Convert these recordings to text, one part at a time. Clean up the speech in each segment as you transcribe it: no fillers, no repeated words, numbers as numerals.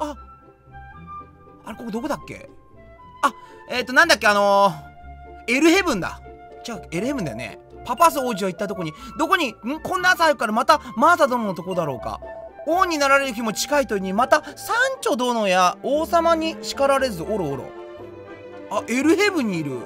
あ、あれ、ここどこだっけ？あ、なんだっけ、エルヘブンだ。じゃあ、エルヘブンだよね。パパス王子は一体どこに、こんな朝早くからまたマーサ殿のとこだろうか。王になられる日も近いというに、またサンチョ殿や王様に叱られずおろおろ。あ、エルヘブンにいる。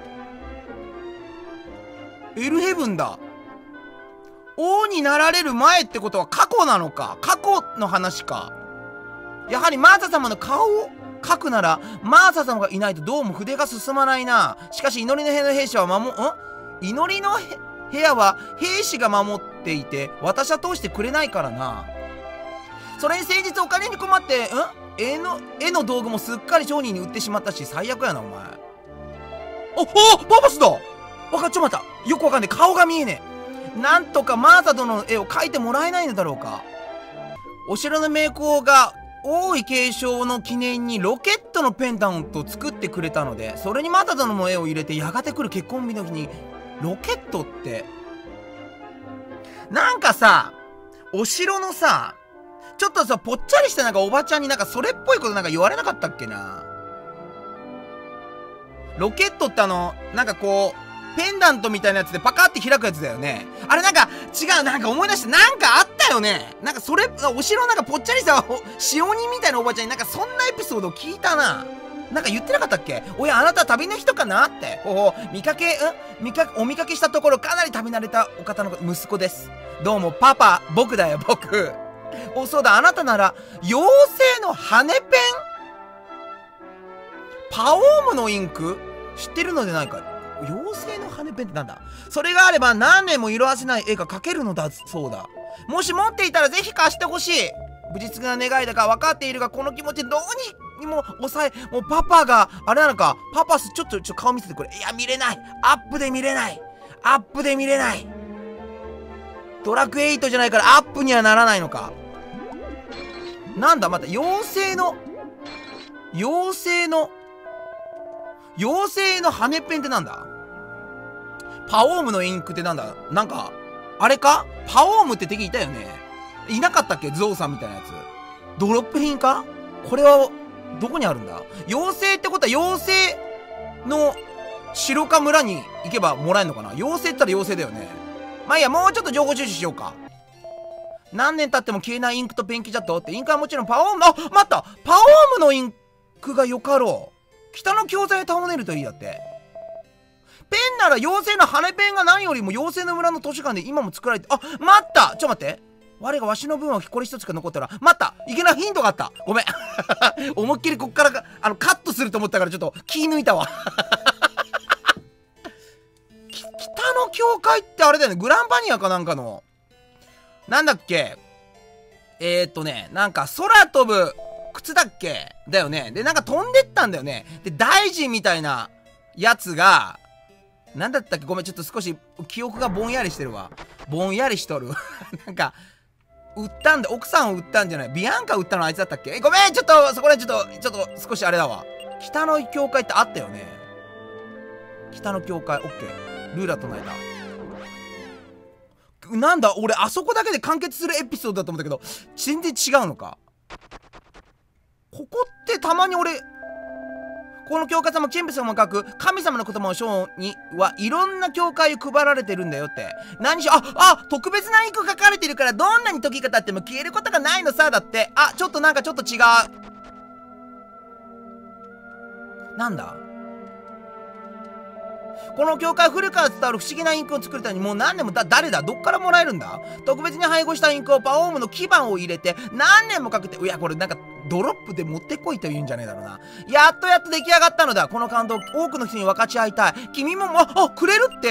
エルヘブンだ。王になられる前ってことは過去なのか。過去の話か。やはりマーサ様の顔を描くなら、マーサ様がいないとどうも筆が進まないな。しかし祈りの部屋の兵士は祈りの部屋は兵士が守っていて、私は通してくれないからな。それに先日お金に困って、絵の道具もすっかり商人に売ってしまったし、最悪やな、お前。パパスだ。ちょっと待った。よくわかんねえ。顔が見えねえ。なんとかマーサ殿の絵を描いてもらえないのだろうか。お城の名工が王位継承の記念にロケットのペンダントを作ってくれたので、それにマーサ殿の絵を入れて、やがて来る結婚日の日に、ロケットって、なんかさ、お城のさ、ちょっとさ、ぽっちゃりしたなんかおばちゃんになんかそれっぽいことなんか言われなかったっけな。ロケットってなんかこう、ペンダントみたいなやつでパカって開くやつだよね。あれなんか違う、なんか思い出して、なんかあったよね。なんかそれ、お城なんかぽっちゃりさ、使用人みたいなおばちゃんになんかそんなエピソードを聞いたな。なんか言ってなかったっけ？おや、あなたは旅の人かなって。お見かけしたところかなり旅慣れたお方の息子です。どうも、パパ、僕だよ、僕。そうだ、あなたなら、妖精の羽ペン？パオームのインク？知ってるのでないか？妖精の羽ペンってなんだ？それがあれば何年も色あせない絵が描けるのだそうだ。もし持っていたらぜひ貸してほしい。無実な願いだか分かっているが、この気持ちどうにも抑え、もうパパが、あれなのか、パパス、ちょっと顔見せてくれ。いや、見れない。アップで見れない。アップで見れない。ドラクエ8じゃないからアップにはならないのか。なんだ、また、妖精の羽ペンってなんだ？パオームのインクってなんだ？なんか、あれか？パオームって敵いたよね。いなかったっけ？ゾウさんみたいなやつ。ドロップ品か？これは、どこにあるんだ？妖精ってことは妖精の城か村に行けばもらえるのかな？妖精って言ったら妖精だよね。まあいいや、もうちょっと情報収集しようか。何年経っても消えないインクとペンキじゃとって、インクはもちろんパオーム、待った！パオームのインクがよかろう。北の教材を頼めるといいだって。ペンなら妖精の羽ペンが何よりも妖精の村の図書館で今も作られて、待った！待って。我がわしの分はこれ一つしか残ったら、待った！いけないヒントがあった！ごめん。思いっきりこっからカットすると思ったからちょっと気抜いたわ。北の教会ってあれだよね。グランバニアかなんかの。なんだっけ？なんか空飛ぶ靴だっけ？だよね。で、なんか飛んでったんだよね。で、大臣みたいなやつが、なんだったっけ？ごめん、ちょっと少し記憶がぼんやりしてるわ。ぼんやりしとる。なんか、売ったんだ。奥さんを売ったんじゃない？ビアンカ売ったのあいつだったっけ？ごめん、ちょっと、そこらちょっと少しあれだわ。北の教会ってあったよね。北の教会、オッケー。ルーラ唱えた。なんだ、俺、あそこだけで完結するエピソードだと思ったけど、全然違うのか。ここってたまに俺、この教会様、チンプ様が書く神様の言葉を章にはいろんな教会を配られてるんだよって。何しろ、特別なインク書かれてるからどんなに時が経っても消えることがないのさ、だって。ちょっとなんかちょっと違う。なんだ？この教会古くから伝わる不思議なインクを作るためにもう何年も誰だ？どっからもらえるんだ？特別に配合したインクをパオームの基板を入れて何年もかけて、いやこれなんかドロップで持ってこいと言うんじゃねえだろうな。やっと出来上がったのだ。この感動を多くの人に分かち合いたい。君もくれるって。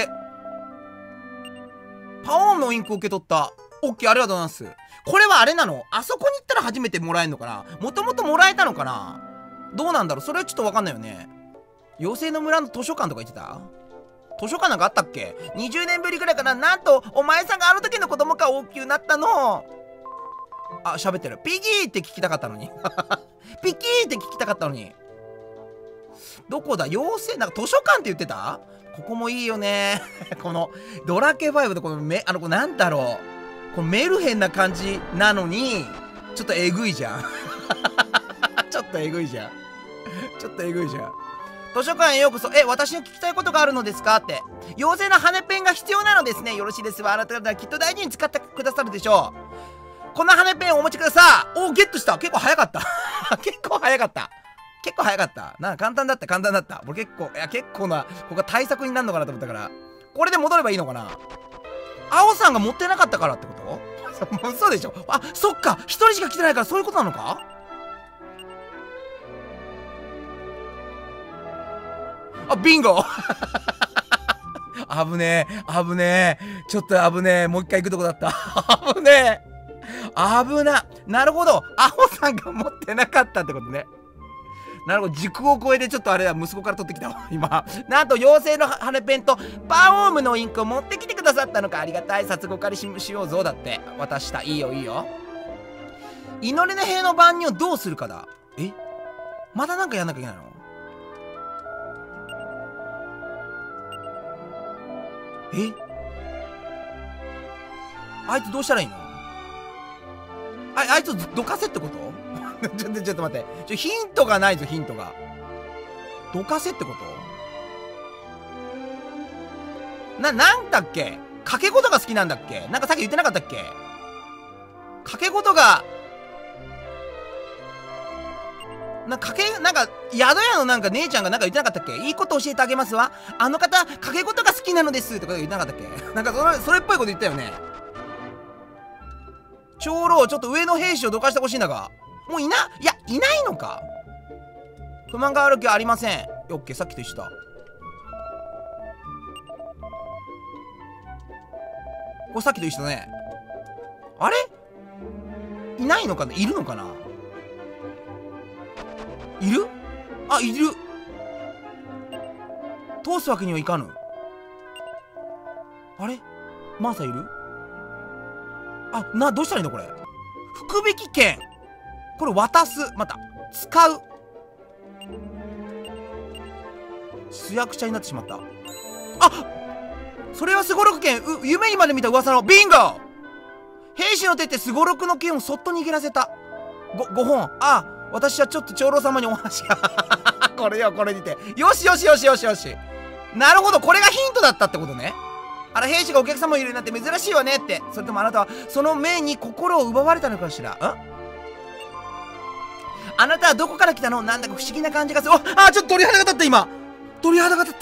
パオームのインクを受け取った。オッケー、ありがとうございます。これはあれなの？あそこに行ったら初めてもらえるのかな？もともともらえたのかな？どうなんだろう？それはちょっと分かんないよね。妖精の村の図書館とか行ってた？図書館なんかあったっけ？ 20 年ぶりぐらいかな。なんとお前さんがあの時の子供か大きくなったの。喋ってる。ピギーって聞きたかったのに。ピキーって聞きたかったのに。どこだ？妖精なんか図書館って言ってた？ここもいいよね。このドラケ5のこのなんだろう。このメルヘンな感じなのにちょっとえぐいじゃん。 とえぐいじゃん。ちょっとえぐいじゃん。図書館へようこそ。私に聞きたいことがあるのですかって。妖精の羽ペンが必要なのですね。よろしいですわ。あなた方はきっと大事に使ってくださるでしょう。この羽ペンをお持ちください。お、ゲットした。結構早かった。結構早かった。結構早かった。なんか簡単だった、簡単だった。俺結構な、ここが対策になるのかなと思ったから。これで戻ればいいのかな。青さんが持ってなかったからってこと嘘でしょ。あ、そっか。一人しか来てないからそういうことなのか。あ、ビンゴ危ねえ、危ねえ。ちょっと危ねえ。もう一回行くとこだった。危ねえ。危な。なるほど。青さんが持ってなかったってことね。なるほど。時空を超えてちょっとあれだ。息子から取ってきたわ。今。なんと妖精の羽ペンとパオームのインクを持ってきてくださったのか。ありがたい。早速お借りしようぞ。だって。渡した。いいよ、いいよ。祈りの塀の番人をどうするかだ。まだなんかやんなきゃいけないの。あいつどうしたらいいの。あいつどかせってことちょっと待って。ヒントがないぞ、ヒントが。どかせってことなんだっけ。掛け事が好きなんだっけ。なんかさっき言ってなかったっけ。掛け事が、なんか宿屋のなんか姉ちゃんがなんか言ってなかったっけ。いいこと教えてあげますわ。あの方、掛け事が好きなのですとか言ってなかったっけ。なんかそれっぽいこと言ったよね。長老、ちょっと上の兵士をどかしてほしいんだが。もういないのか。不満がある気はありません。オッケー、さっきと一緒だ。これさっきと一緒だね。あれいないのかな。いるのかな。いる。あ、いる。通すわけにはいかぬ。あれマーサいる。どうしたらいいのこれ。福引券。これ渡す。また使う。素役者になってしまった。それはすごろく剣。夢にまで見た噂のビンゴ。兵士の手ってすごろくの剣をそっと握らせた。5本。私はちょっと長老様にお話がこれにて。よし。なるほど。これがヒントだったってことね。兵士がお客様を入れるなんて珍しいわねって。それともあなたはその命に心を奪われたのかしら。あなたはどこから来たの。なんだか不思議な感じがする。ちょっと鳥肌が立った今。鳥肌が立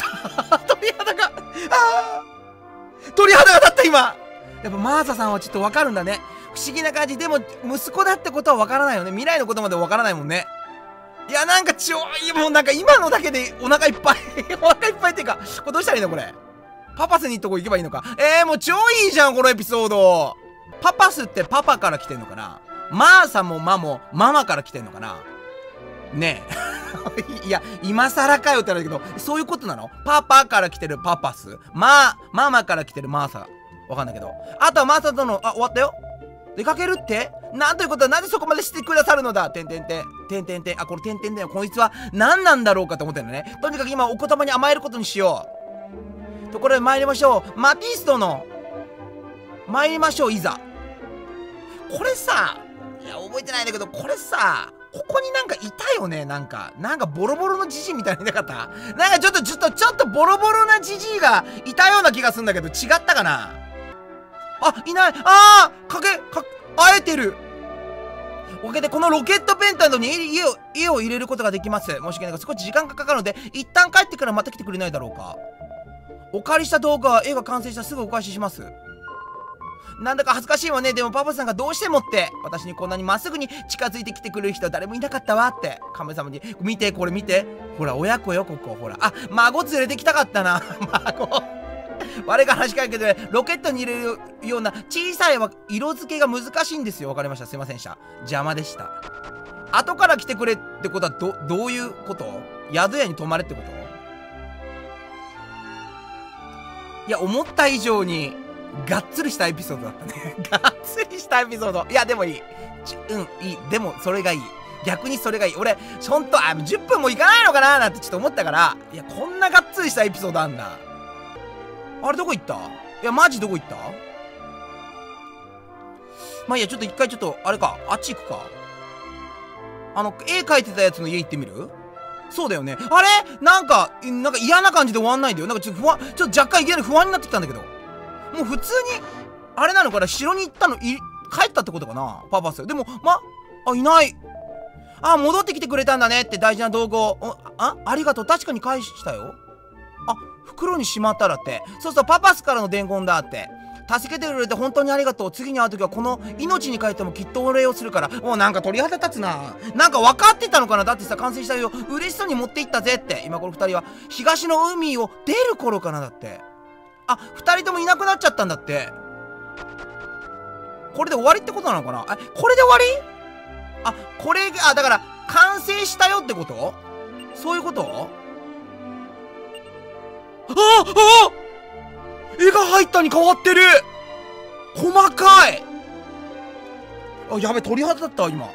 った今。やっぱマーサさんはちょっとわかるんだね。不思議な感じ。でも息子だってことはわからないよね。未来のことまでわからないもんね。いや、なんかもうなんか今のだけでお腹いっぱいお腹いっぱいっていうか、これどうしたらいいのこれ。パパスに行っとこ行けばいいのか。もう超いいじゃんこのエピソード。パパスってパパから来てんのかな。マーサもマもママから来てんのかなねえいや今更かよって言われるけど、そういうことなの。パパから来てるパパス、ママから来てるマーサ、わかんないけど。あとはマーサとの終わったよ。出かけるって。なんということは、なぜそこまでしてくださるのだ。これ点々だよ。こいつは何なんだろうかと思ってるのね。とにかく今お言葉に甘えることにしよう。ところで参りましょう。マティストの参りましょう。いざ。これさ、いや覚えてないんだけど、これさ、ここになんかいたよね。なんかボロボロのジジイみたいにいなかった。なんかちょっとボロボロなジジイがいたような気がするんだけど、違ったかな。いない。会えてる。おかげでこのロケットペンタントに家を入れることができます。申し訳ないが少し時間がかかるので、一旦帰ってからまた来てくれないだろうか。お借りした動画は絵が完成したらすぐお返しします。なんだか恥ずかしいわね。でもパパさんがどうしてもって、私にこんなにまっすぐに近づいてきてくれる人は誰もいなかったわって。神様に見て、これ見て、ほら親子よここ。ほら、孫連れてきたかったな。孫我が話しかけて、ロケットに入れるような小さい色付けが難しいんですよ。わかりました。すいませんでした。邪魔でした。後から来てくれってことはどういうこと。宿屋に泊まれってこと。いや、思った以上にがっつりしたエピソードだったね。がっつりしたエピソード。いや、でもいい。いい。でもそれがいい。逆にそれがいい。俺ほんと10分もいかないのかななんてちょっと思ったから、いや、こんながっつりしたエピソードあんだ。あれどこ行った。いやマジどこ行った。まあいいや、ちょっと一回あれか、あっち行くか。 絵描いてたやつの家行ってみる？そうだよね。あれなんか嫌な感じで終わんないんだよ。なんかちょっと若干いきなり不安になってきたんだけど。もう普通に、あれなのかな、城に行ったの、帰ったってことかなパパス。でも、いない。戻ってきてくれたんだねって大事な道具を。ありがとう。確かに返したよ。袋にしまったらって。そうそう、パパスからの伝言だって。助けてくれて本当にありがとう。次に会う時はこの命に変えてもきっとお礼をするから。もうなんか鳥肌立つな。なんか分かってたのかな。だってさ、完成したよ。嬉しそうに持っていったぜって。今この二人は東の海を出る頃かなだって。二人ともいなくなっちゃったんだって。これで終わりってことなのかな。これで終わり？これが、だから完成したよってこと？そういうこと？絵が入ったに変わってる。細かい。やべ、鳥肌だった今。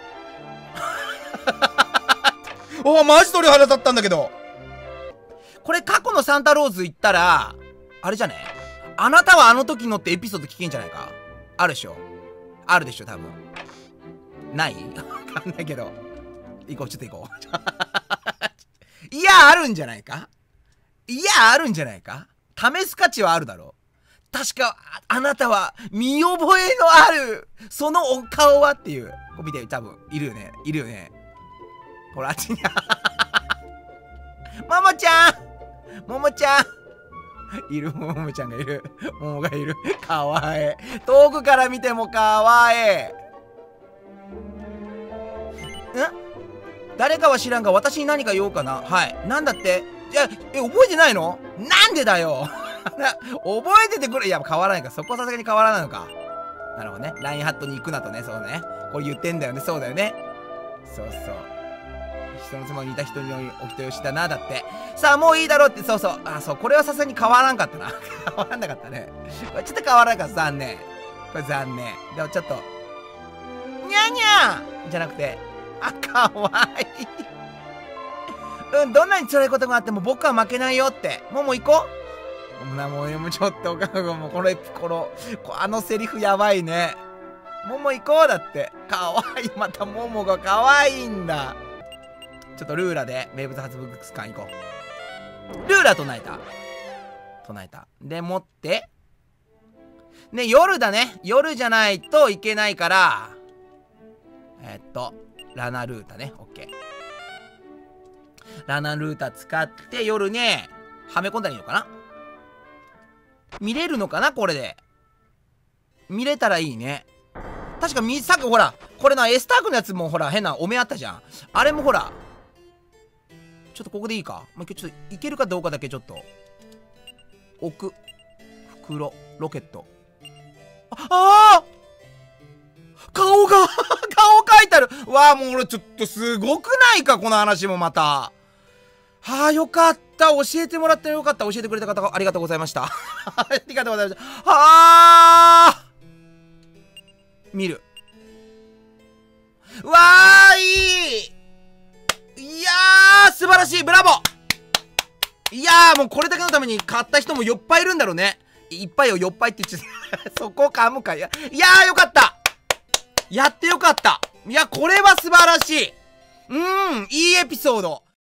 マジ鳥肌だったんだけど。これ過去のサンタローズ行ったらあれじゃね？あなたはあの時のってエピソード聞けんじゃないか？あるでしょ？あるでしょ多分。ない？わかんないけど。ちょっと行こう。いや、あるんじゃないか？あるんじゃないか？試す価値はあるだろう。確か、あなたは見覚えのある、そのお顔はっていう。こう見て、多分、いるよね。いるよね。ほら、あっちに。ももちゃんももちゃんいる、ももちゃんがいる。ももがいる。かわいい。遠くから見てもかわいい。誰かは知らんが私に何か言おうかな。はい。なんだって？覚えてないの？なんでだよ覚えててくれ。いや、変わらないか。そこはさすがに変わらないのか。なるほどね。ラインハットに行くなとね。そうね。これ言ってんだよね。そうだよね。そうそう。人の妻に似た人にお人よしだな。だって。さあ、もういいだろうって。そうそう。そう。これはさすがに変わらんかったな。変わらなかったね。これちょっと変わらんかった。残念。これ残念。でもちょっと。にゃにゃーじゃなくて。かわいい。どんなに辛いことがあっても僕は負けないよって。もう行こう。もうちょっと、もうあのセリフやばいね。もう行こうだって。かわいい。またももがかわいいんだ。ちょっとルーラで名物博物館行こう。ルーラ唱えた。でもって。ね、夜だね。夜じゃないといけないから。ラナルータね。オッケー。ラナルータ使って夜ね、はめ込んだらいいのかな？見れるのかなこれで。見れたらいいね。確かさっきほら、これな、エスタークのやつもほら、変なお面あったじゃん。あれもほら、ちょっとここでいいか？もう一回ちょっといけるかどうかだけちょっと。置く。袋。ロケット。顔が顔描いてある。わあ、もう俺ちょっとすごくないかこの話もまた。よかった。教えてもらってよかった。教えてくれた方ありがとうございました。ありがとうございました。見る。わーいいやー素晴らしい。ブラボー。いやーもうこれだけのために買った人もよっぱいいるんだろうね。いっぱいをよっぱいって言っちゃった。そこ噛むか。いやーよかった。やってよかった。いや、これは素晴らしい。いいエピソード。